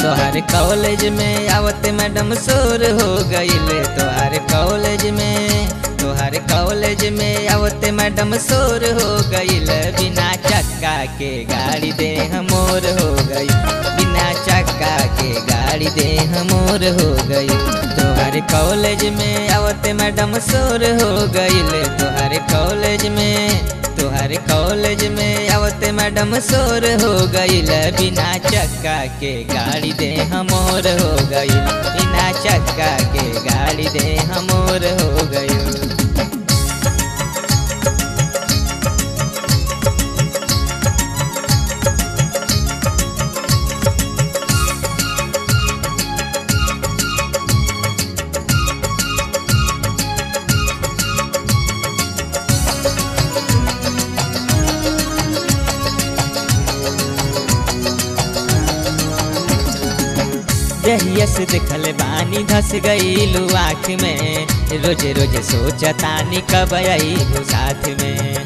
तोहर कॉलेज में आवते मैडम शोर हो गईले। तोहर कॉलेज में आवते मैडम शोर हो गईले। बिना चक्का के गाड़ी दे हमोर हो गई। बिना चक्का के गाड़ी दे हमोर हो गई। तोहर कॉलेज में आवते मैडम शोर हो गईले। तोहर कॉलेज में आवते मैडम शोर हो गईल। बिना चक्का के गाड़ी दे हमोर हो गई। बिना चक्का के गाड़ी दे हमोर हो गई। जहिया से देखल बानी धस गईलू आँख में। रोज रोज सोचतानी कब आईबू साथ में।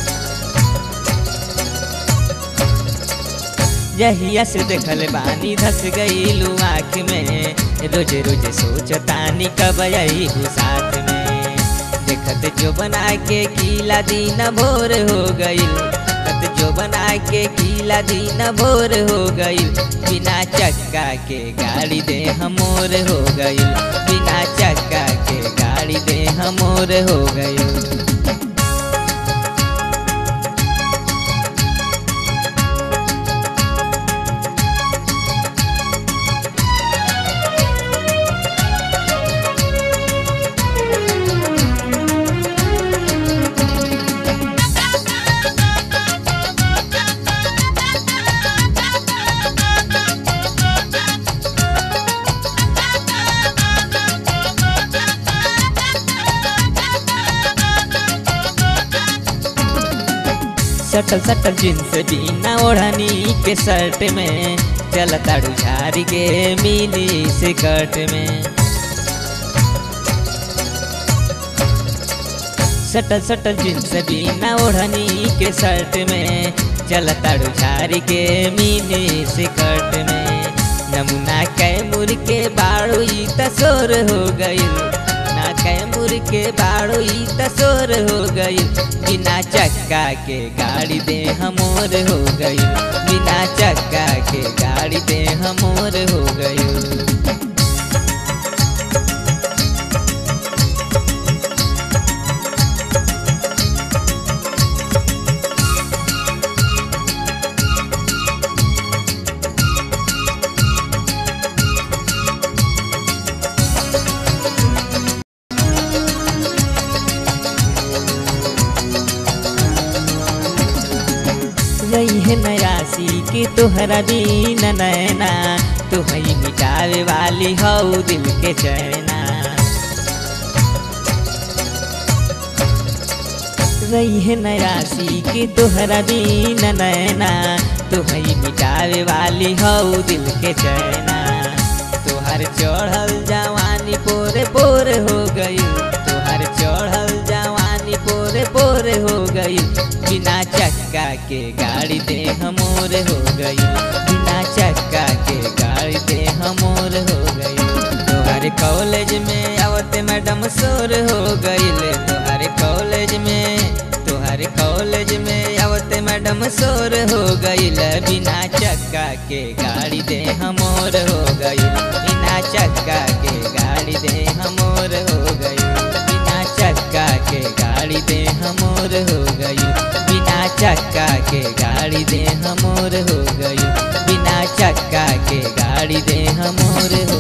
जहिया से देखल बानी धस गईलू आँख में। रोज रोज सोचतानी कब आईबू साथ में। देखत जो बना के गीला दिन भोर हो गईल। जो बना के गीला दिन भोर हो गई। बिना चक्का के गाड़ी दे हमोर हो गई। बिना चक्का के गाड़ी दे हमोर हो गई। सटल सटल जींस बिना ओढ़नी के शर्ट में। चलताड़ू झारी के मिनी स्कर्ट में। सटल सटल जींस बिना ओढ़नी के शर्ट में। चलताड़ू झारी के मिनी स्कर्ट में। नमूना कैमूर के बाड़ू ई तसोर हो गई। ना कैमूर के बाड़ू ई तसोर हो गई। बिना चक्का के गाड़ी दे हमोर हो गई। बिना चक्का के गाड़ी दे हमोर हो गई। रही है नयासी की तोहरा बीन नैना। तुहई मिटावे वाली हऊ दिल के चैना। रही है नयासी की तोहरा बीन नैना। तुहई मिटावे वाली हऊ दिल के चैना। तोहर चढ़ल जवानी पोरे पोर हो गई। तोहर चढ़ल जवानी पोरे पोर हो गई। बिना चक्का के गाड़ी दे हमोर हो गई। बिना चक्का के गाड़ी दे हमोर हो गई। तोहर कॉलेज में आवते मैडम शोर हो गई। तोहर कॉलेज में आवते मैडम शोर हो गई। बिना चक्का के गाड़ी दे हमोर हो गई। बिना चक्का के गाड़ी दे हमोर हो गई। बिना चक्का के गाड़ी दे हमोर हो गई। बिना चक्का के गाड़ी दे हमोर हो गई। बिना चक्का के गाड़ी दे हमोर हो